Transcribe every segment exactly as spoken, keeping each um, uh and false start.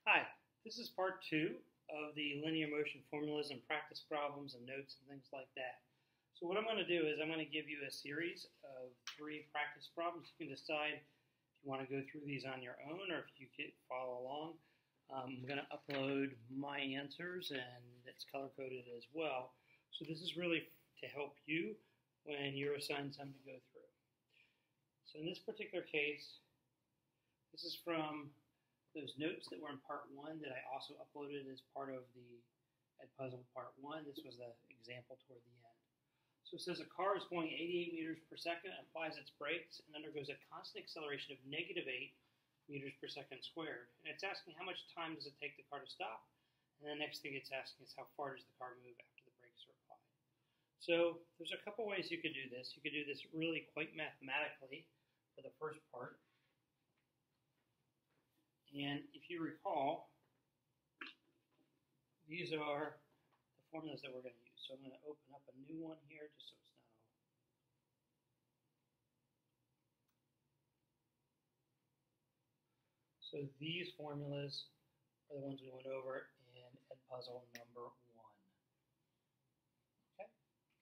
Hi, this is part two of the linear motion formulas and practice problems and notes and things like that. So what I'm going to do is I'm going to give you a series of three practice problems. You can decide if you want to go through these on your own or if you can follow along. Um, I'm going to upload my answers and it's color-coded as well. So this is really to help you when you're assigned some to go through. So in this particular case, this is from those notes that were in part one that I also uploaded as part of the Edpuzzle part one. This was the example toward the end. So it says a car is going eighty-eight meters per second, applies its brakes, and undergoes a constant acceleration of negative eight meters per second squared. And it's asking how much time does it take the car to stop? And the next thing it's asking is how far does the car move after the brakes are applied? So there's a couple ways you could do this. You could do this really quite mathematically for the first part. And if you recall, these are the formulas that we're going to use. So I'm going to open up a new one here just so it's not all. So these formulas are the ones we went over in Edpuzzle number one. Okay.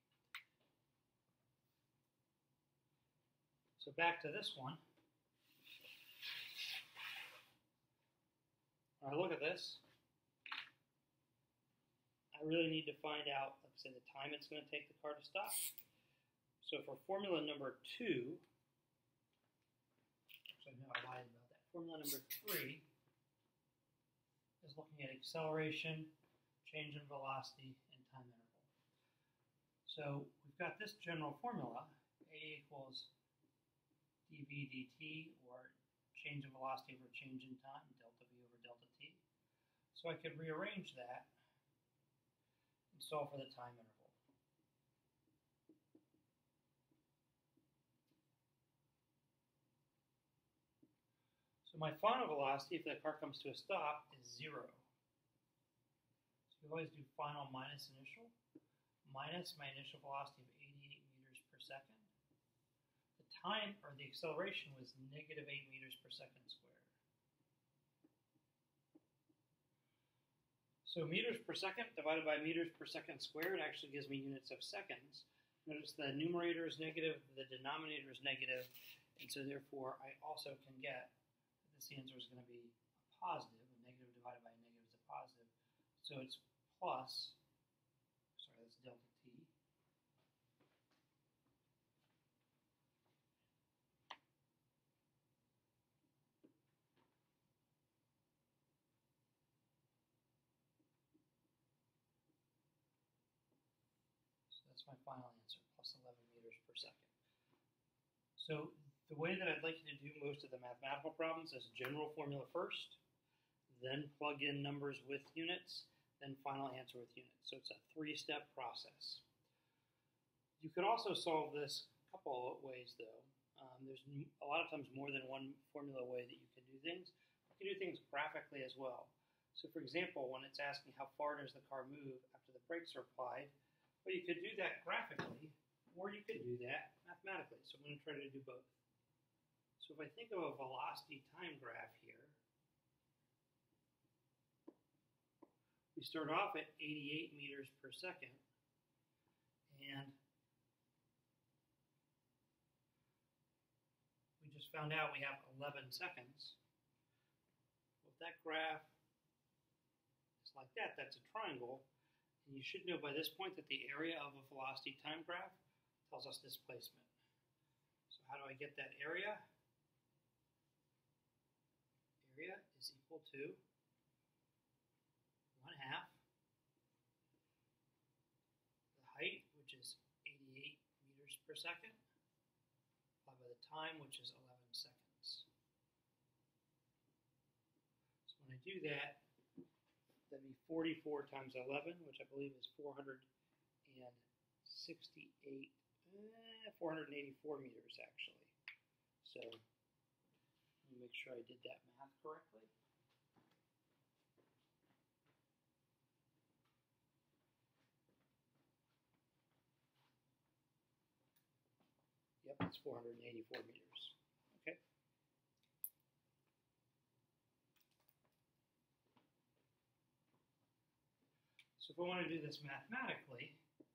So back to this one. When I look at this, I really need to find out, let's say, the time it's going to take the car to stop. So for formula number two, actually, no, I lied about that. Formula number three is looking at acceleration, change in velocity, and time interval. So we've got this general formula, A equals dv dt, or change in velocity over change in time, delta v over delta t. So I could rearrange that and solve for the time interval. So my final velocity, if the car comes to a stop, is zero. So we always do final minus initial, minus my initial velocity of eighty-eight meters per second. The time, or the acceleration, was negative eight meters per second squared. So meters per second divided by meters per second squared actually gives me units of seconds. Notice the numerator is negative, the denominator is negative, and so therefore I also can get that this answer is going to be a positive. A negative divided by a negative is a positive. So it's plus, sorry, that's delta t. That's my final answer, plus eleven meters per second. So the way that I'd like you to do most of the mathematical problems is general formula first, then plug in numbers with units, then final answer with units. So it's a three-step process. You could also solve this a couple of ways, though. Um, there's a lot of times more than one formula way that you can do things. You can do things graphically as well. So for example, when it's asking how far does the car move after the brakes are applied, well, you could do that graphically, or you could do that mathematically. So I'm going to try to do both. So if I think of a velocity time graph here, we start off at eighty-eight meters per second, and we just found out we have eleven seconds. Well, if that graph is like that, that's a triangle. And you should know by this point that the area of a velocity time graph tells us displacement. So how do I get that area? Area is equal to one half the height, which is eighty-eight meters per second, divided by the time, which is eleven seconds. So when I do that, that'd be forty-four times eleven, which I believe is four hundred sixty-eight, eh, four hundred eighty-four meters actually. So let me make sure I did that math correctly. Yep, it's four hundred eighty-four meters. Okay. So if I want to do this mathematically,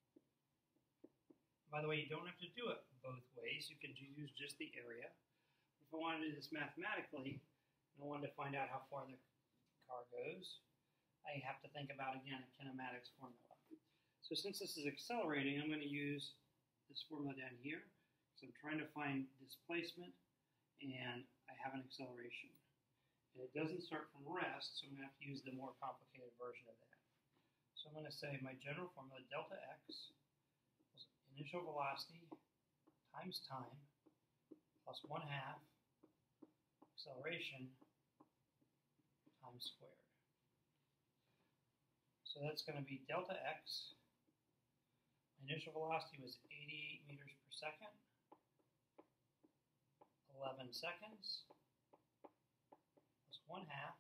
by the way, you don't have to do it both ways. You can use just the area. If I want to do this mathematically, and I wanted to find out how far the car goes, I have to think about, again, a kinematics formula. So since this is accelerating, I'm going to use this formula down here. So I'm trying to find displacement, and I have an acceleration. And it doesn't start from rest, so I'm going to have to use the more complicated version of that. So I'm going to say my general formula, delta x, is initial velocity times time plus one half acceleration times squared. So that's going to be delta x. My initial velocity was eighty-eight meters per second, eleven seconds, plus one half,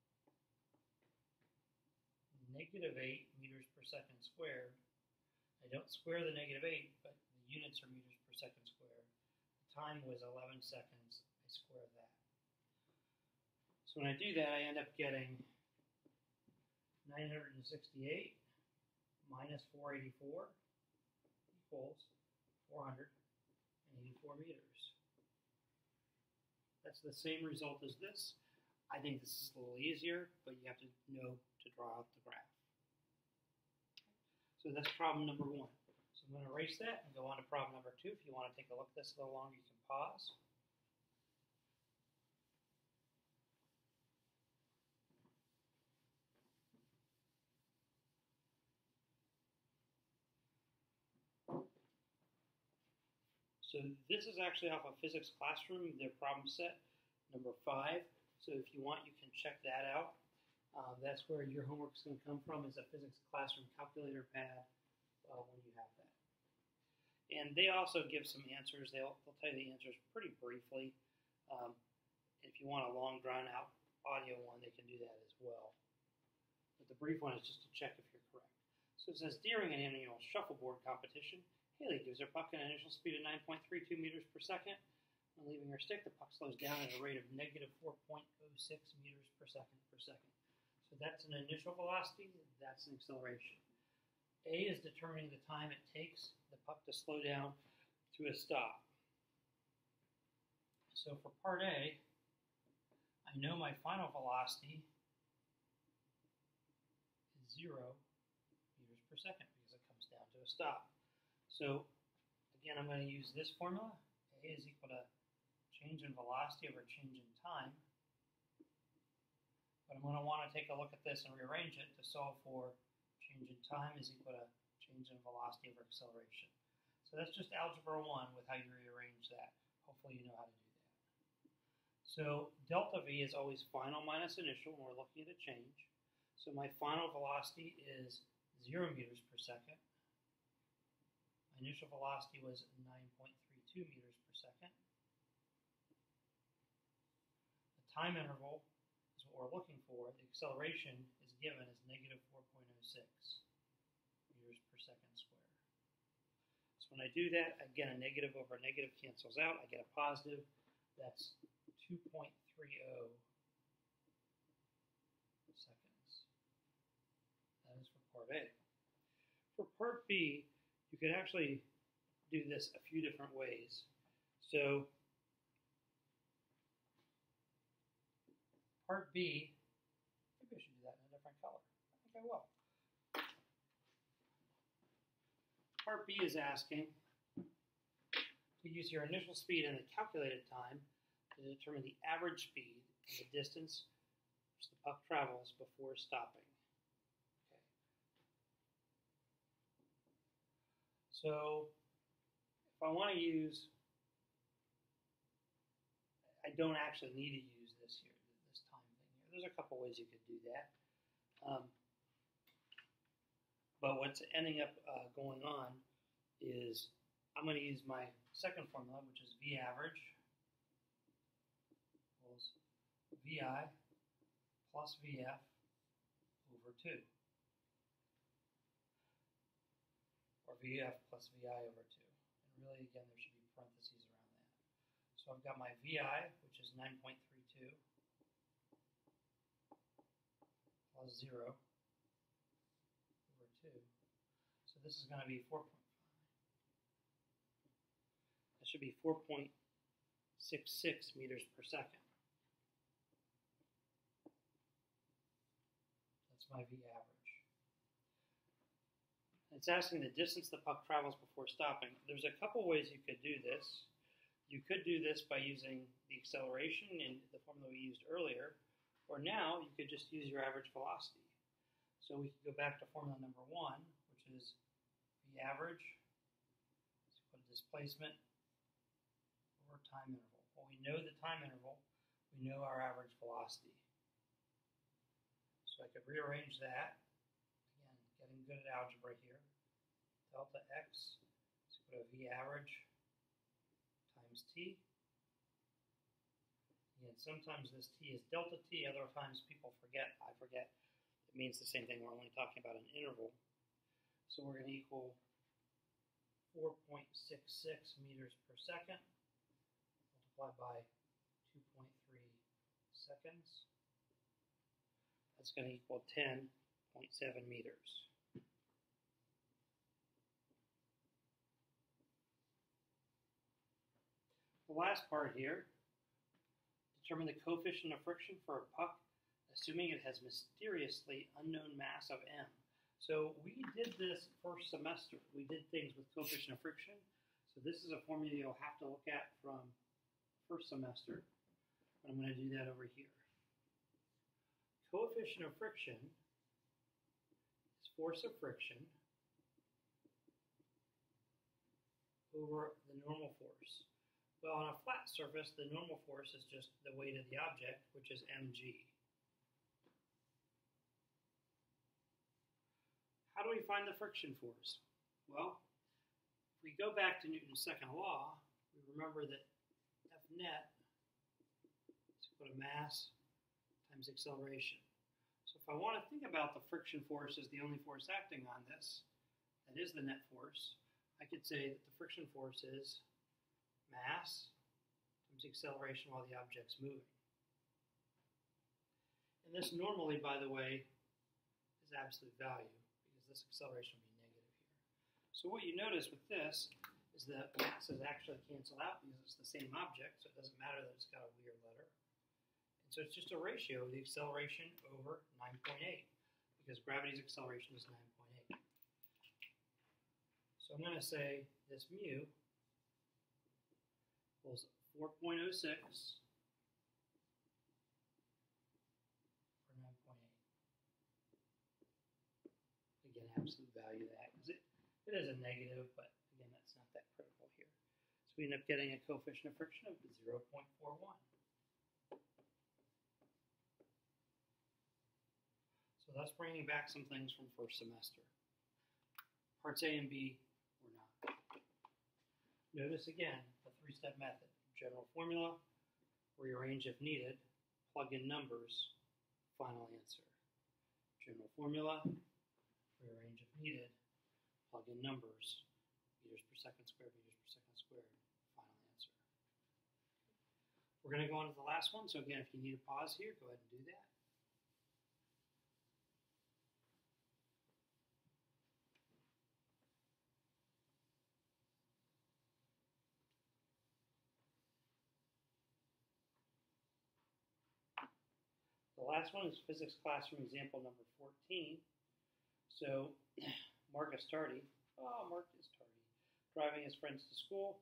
negative eight meters per second squared. I don't square the negative eight, but the units are meters per second squared. The time was eleven seconds. I square that. So when I do that, I end up getting nine hundred sixty-eight minus four hundred eighty-four equals four hundred eighty-four meters. That's the same result as this. I think this is a little easier, but you have to know to draw out the graph. So that's problem number one. So I'm going to erase that and go on to problem number two. If you want to take a look at this a little longer, you can pause. So this is actually off of Physics Classroom, their problem set, number five. So if you want, you can check that out. Uh, that's where your homework is going to come from, is a Physics Classroom calculator pad uh, when you have that. And they also give some answers. They'll, they'll tell you the answers pretty briefly. Um, if you want a long, drawn-out audio one, they can do that as well. But the brief one is just to check if you're correct. So it says, during an annual shuffleboard competition, Haley gives her puck an initial speed of nine point three two meters per second. When leaving her stick, the puck slows down at a rate of negative four point zero six meters per second per second. So that's an initial velocity, that's an acceleration. A is determining the time it takes the puck to slow down to a stop. So for part A, I know my final velocity is zero meters per second because it comes down to a stop. So again, I'm going to use this formula. A is equal to change in velocity over change in time. But I'm going to want to take a look at this and rearrange it to solve for change in time is equal to change in velocity over acceleration. So that's just algebra one with how you rearrange that. Hopefully you know how to do that. So delta V is always final minus initial when we're looking at a change. So my final velocity is zero meters per second. My initial velocity was nine point three two meters per second. The time interval is what we're looking for. The acceleration is given as negative four point zero six meters per second squared. So when I do that, again, a negative over a negative cancels out. I get a positive. That's two point three zero seconds. That is for part A. For part B, you could actually do this a few different ways. So part B, maybe I should do that in a different color. I think I will. Part B is asking to use your initial speed and the calculated time to determine the average speed and the distance which the puck travels before stopping. So if I want to use, I don't actually need to use this here, this time thing here. There's a couple ways you could do that. Um, but what's ending up uh, going on is I'm going to use my second formula, which is V average equals V I plus V F over two. Or V F plus V I over two. And really, again, there should be parentheses around that. So I've got my V I, which is nine point three two, plus zero over this is going to be four point five. That should be four point six six meters per second. That's my V average. It's asking the distance the puck travels before stopping. There's a couple ways you could do this. You could do this by using the acceleration in the formula we used earlier, or now you could just use your average velocity. So we could go back to formula number one, which is V average, let's put a displacement over time interval. Well, we know the time interval, we know our average velocity. So I could rearrange that. Again, getting good at algebra here. Delta x is equal to V average times t. And sometimes this t is delta t, other times people forget, I forget. It means the same thing, we're only talking about an interval. So we're going to equal four point six six meters per second multiplied by two point three seconds. That's going to equal ten point seven meters. The last part here, determine the coefficient of friction for a puck, assuming it has mysteriously unknown mass of m. So we did this first semester. We did things with coefficient of friction. So this is a formula you'll have to look at from first semester. I'm going to do that over here. Coefficient of friction is force of friction over the normal force. Well, on a flat surface, the normal force is just the weight of the object, which is mg. How do we find the friction force? Well, if we go back to Newton's second law, we remember that F net is equal to mass times acceleration. So if I want to think about the friction force as the only force acting on this, that is the net force, I could say that the friction force is mass times acceleration while the object's moving. And this normally, by the way, is absolute value, because this acceleration will be negative here. So what you notice with this is that masses actually cancel out because it's the same object, so it doesn't matter that it's got a weird letter. And so it's just a ratio of the acceleration over nine point eight, because gravity's acceleration is nine point eight. So I'm going to say this mu equals four point oh six for nine point eight. Again, absolute value of that, because it, it is a negative, but again, that's not that critical here. So we end up getting a coefficient of friction of zero point four one. So that's bringing back some things from first semester. Parts A and B were not. Notice again the three-step method. General formula, rearrange if needed, plug in numbers, final answer. General formula, rearrange if needed, plug in numbers, meters per second squared, meters per second squared, final answer. We're going to go on to the last one, so again, if you need a pause here, go ahead and do that. The last one is physics classroom example number fourteen. So, Marcus Tardy, oh, Marcus Tardy, driving his friends to school,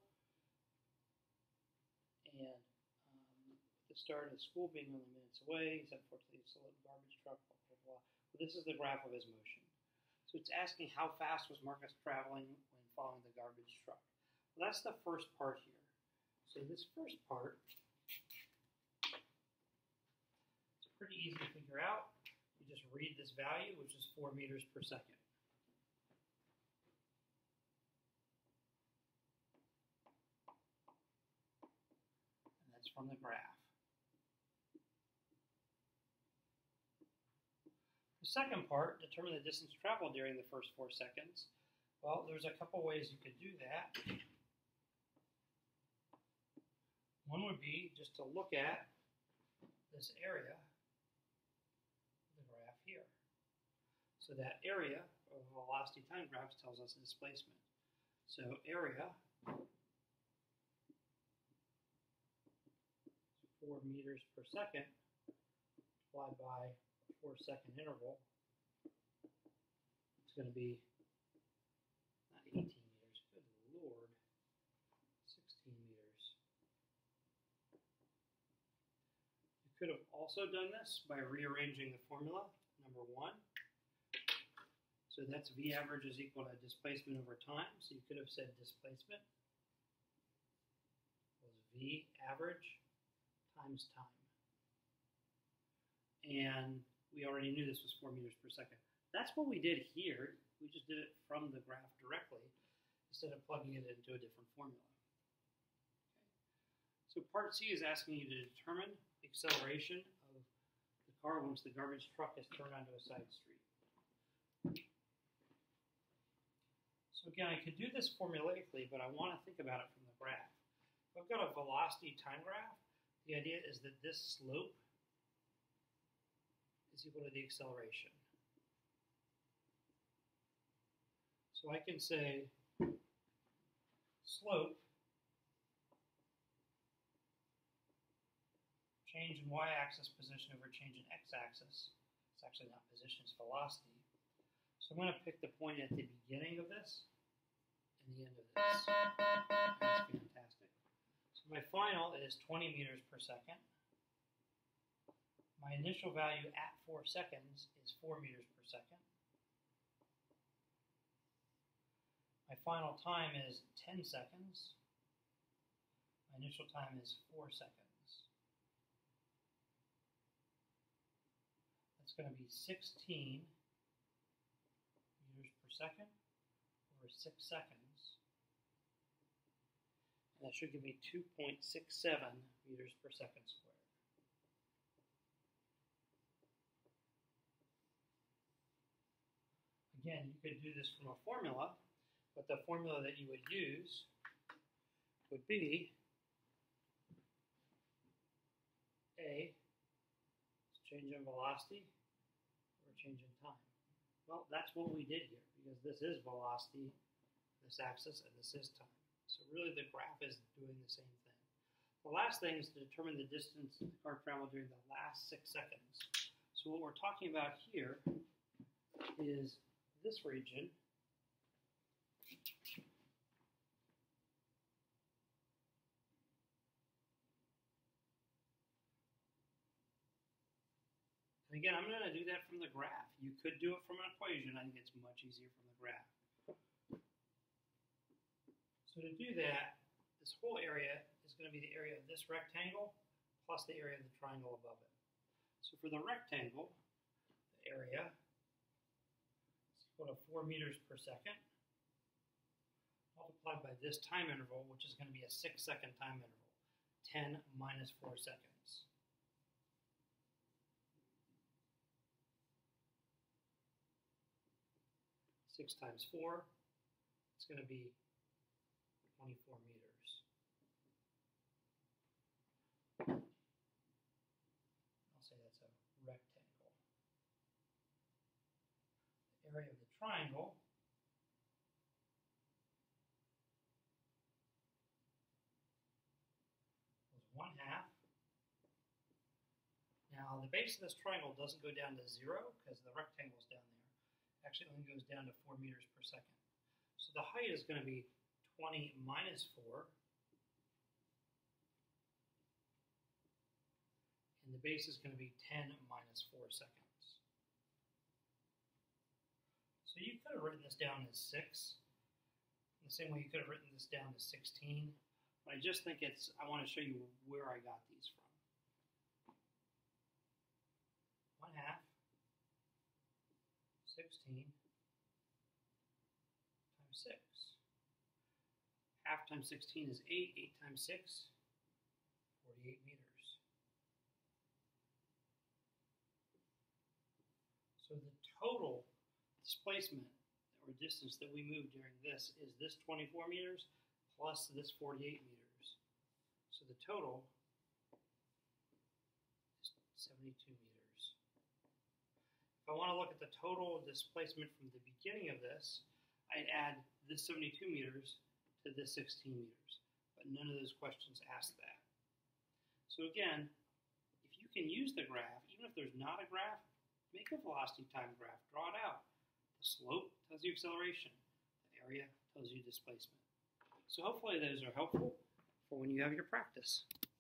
and um, the start of school being only minutes away, he's unfortunately a little garbage truck, blah, blah, blah. Well, this is the graph of his motion. So it's asking how fast was Marcus traveling when following the garbage truck. Well, that's the first part here. So this first part, pretty easy to figure out. You just read this value, which is four meters per second. And that's from the graph. The second part, determine the distance traveled during the first four seconds. Well, there's a couple ways you could do that. One would be just to look at this area, the graph here. So that area of a velocity time graph tells us displacement. So area, four meters per second, multiplied by a four second interval, it's going to be not eighteen meters, good lord, sixteen meters. You could have also done this by rearranging the formula, number one. So that's V average is equal to displacement over time. So you could have said displacement was V average times time. And we already knew this was four meters per second. That's what we did here. We just did it from the graph directly instead of plugging it into a different formula. Okay. So part C is asking you to determine the acceleration of the car once the garbage truck is turned onto a side street. So again, I could do this formulaically, but I want to think about it from the graph. If I've got a velocity time graph, the idea is that this slope is equal to the acceleration. So I can say slope, change in y-axis position over change in x-axis. It's actually not position, it's velocity. So I'm going to pick the point at the beginning of this and the end of this. That's fantastic. So my final is twenty meters per second. My initial value at four seconds is four meters per second. My final time is ten seconds. My initial time is four seconds. That's going to be sixteen meters per second over six seconds. And that should give me two point six seven meters per second squared. Again, you could do this from a formula, but the formula that you would use would be A, change in velocity, or change in time. Well, that's what we did here, because this is velocity, this axis, and this is time. So really the graph is doing the same thing. The last thing is to determine the distance the car traveled during the last six seconds. So what we're talking about here is this region. And again, I'm going to do that from the graph. You could do it from an equation. I think it's much easier from the graph. So to do that, this whole area is going to be the area of this rectangle plus the area of the triangle above it. So for the rectangle, the area is equal to four meters per second multiplied by this time interval, which is going to be a six second time interval, ten minus four seconds. six times four, it's going to be twenty-four meters. I'll say that's a rectangle. The area of the triangle was one half. Now the base of this triangle doesn't go down to zero because the rectangle is down there. Actually only goes down to four meters per second. So the height is going to be twenty minus four. And the base is going to be ten minus four seconds. So you could have written this down as six. In the same way you could have written this down as sixteen. But I just think it's, I want to show you where I got these from. One half. sixteen times six. Half times sixteen is eight. eight times six, forty-eight meters. So the total displacement or distance that we moved during this is this twenty-four meters plus this forty-eight meters. So the total is seventy-two meters. If I I want to look at the total displacement from the beginning of this, I'd add this seventy-two meters to this sixteen meters. But none of those questions ask that. So again, if you can use the graph, even if there's not a graph, make a velocity time graph, draw it out. The slope tells you acceleration. The area tells you displacement. So hopefully those are helpful for when you have your practice.